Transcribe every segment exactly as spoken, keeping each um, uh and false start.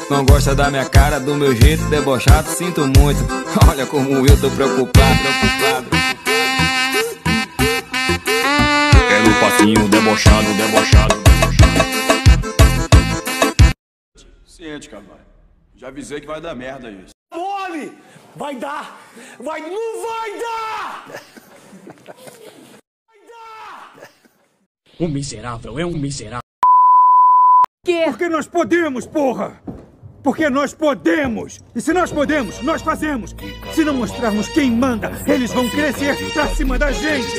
Não gosta da minha cara, do meu jeito debochado, sinto muito. Olha como eu tô preocupado, preocupado. Quero o passinho debochado, debochado, debochado. Ciente, Carvalho. Já avisei que vai dar merda isso. Mole! Vai dar! Vai... Não vai dar! Vai dar! Um miserável é um miserável. Porque nós podemos, porra! Porque nós podemos! E se nós podemos, nós fazemos! Se não mostrarmos quem manda, eles vão crescer pra cima da gente!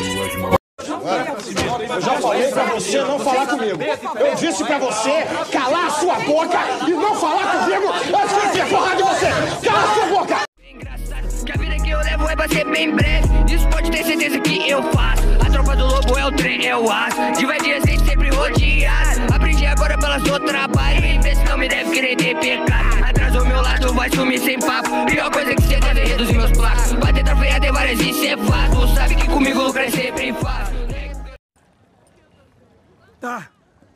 Eu já falei pra você não falar comigo. Eu disse pra você calar a sua boca e não falar comigo antes que eu enfiar porrada de você! Cala a sua boca! Que a vida que eu levo é pra ser bem breve. Isso pode ter certeza que eu faço. A tropa do lobo é o trem, é o aço. Divertir a gente sempre rodeado. Aprendi agora pelas do trabalho. Vem ver se não me deve querer ter pecado. Atrás do meu lado vai sumir sem papo. Pior coisa que você deve reduzir meus placos. Vai ter troféia, ter várias e cê é fato. Sabe que comigo lucro é sempre fácil. Tá.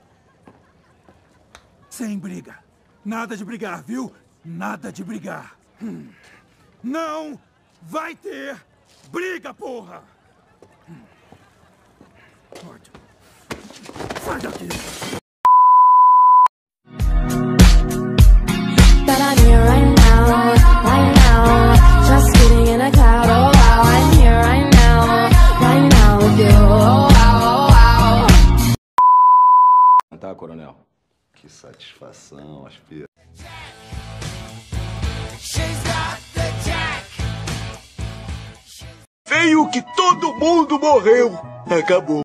Sem briga. Nada de brigar, viu? Nada de brigar. Hum. Não vai ter briga, porra! Hum. Ótimo. Sai daqui! That I'm here right now, right now. Just sitting in a cloud, oh wow. I'm here right now, right now with you, oh wow, oh wow. Tá, coronel? Que satisfação, aspira. Veio que todo mundo morreu. Acabou.